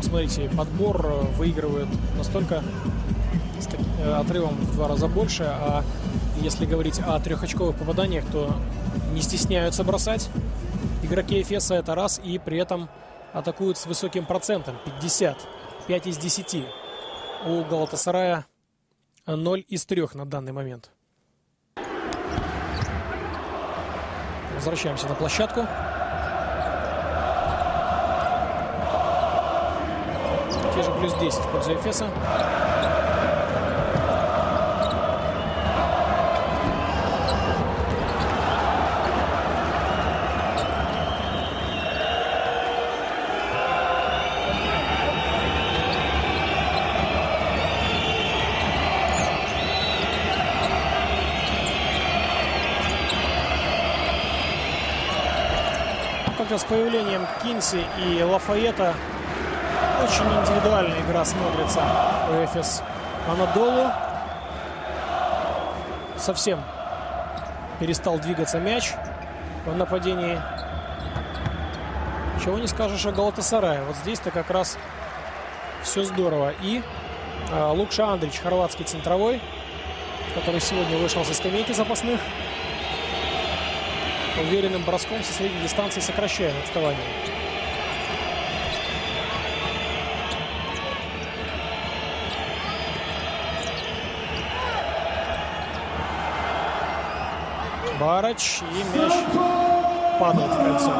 смотрите, подбор выигрывает настолько с отрывом в 2 раза больше. А если говорить о 3-очковых попаданиях, то не стесняются бросать игроки Эфеса, это раз. И при этом атакуют с высоким процентом, 50. 5 из 10. У Галатасарая 0 из 3 на данный момент. Возвращаемся на площадку. Те же плюс 10 в пользу Эфеса. С появлением Кинси и Лафайета очень индивидуальная игра смотрится у Эфес. Анадолу совсем перестал двигаться мяч в нападении. Чего не скажешь о Галатасарае. Вот здесь-то как раз все здорово. И Лукша Андрич, хорватский центровой, который сегодня вышел со скамейки запасных, уверенным броском со средней дистанции сокращает отставание. Барач, и мяч падает в кольцо.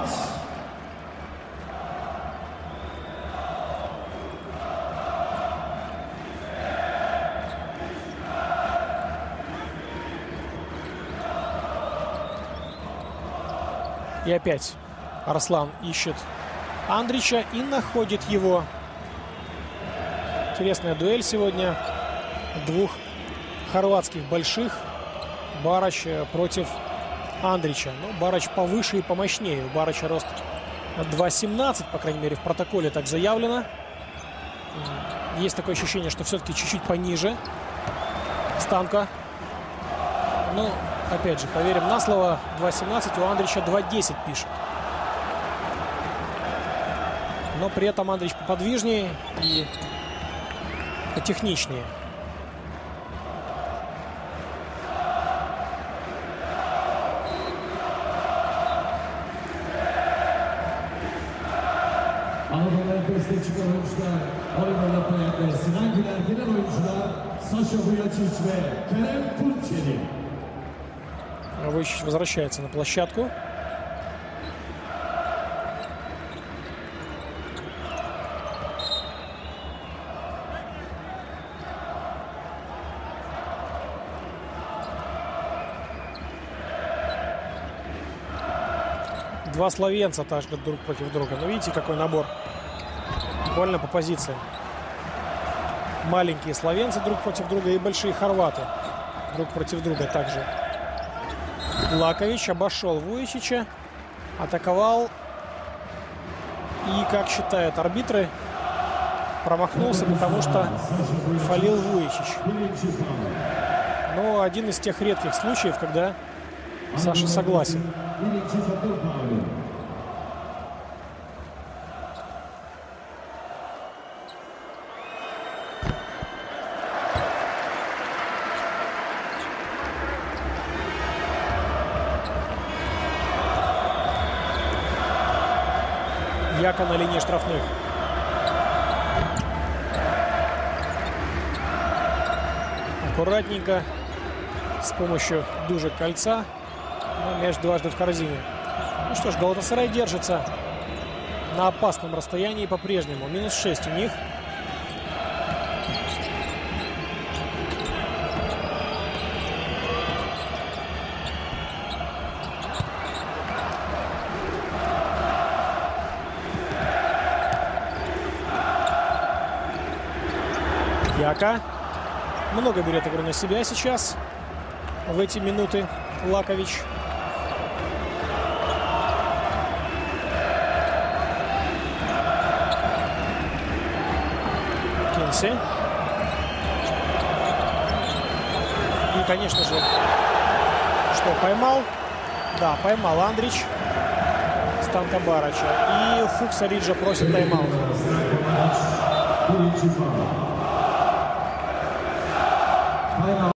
И опять Арслан ищет Андрича и находит его. Интересная дуэль сегодня двух хорватских больших. Барач против Андрича. Ну, Барач повыше и помощнее. У Барача рост 2,17, по крайней мере, в протоколе так заявлено. Есть такое ощущение, что все-таки чуть-чуть пониже Станко. Ну, опять же, поверим на слово, 2,17, у Андрича 2,10 пишет. Но при этом Андрич поподвижнее и потехничнее. Anadolu Efes'te çıkan oyuncular Oliver Lafayette ve Sinan Güler, gelen oyuncular Саша Vujačić ve Kerem Tunçeli. Vujačić возвращается на площадку. Два словенца тажат друг против друга. Но видите, какой набор. Буквально по позициям. Маленькие словенцы друг против друга и большие хорваты друг против друга также. Лакович обошел Vujačića, атаковал. И, как считают арбитры, промахнулся, потому что фолил Vujačić. Но один из тех редких случаев, когда Саша согласен. Яка на линии штрафных. Аккуратненько, с помощью дужек кольца. Но мяч дважды в корзине. Ну что ж, Галатасарай держится на опасном расстоянии по-прежнему. -6 у них. Яка много берет игру на себя сейчас в эти минуты. Лакович. Кинси. И, конечно же, что, поймал? Да, поймал Андрич Станко Барача. И Фукса Риджа просит тайм-аут. ikinci faul.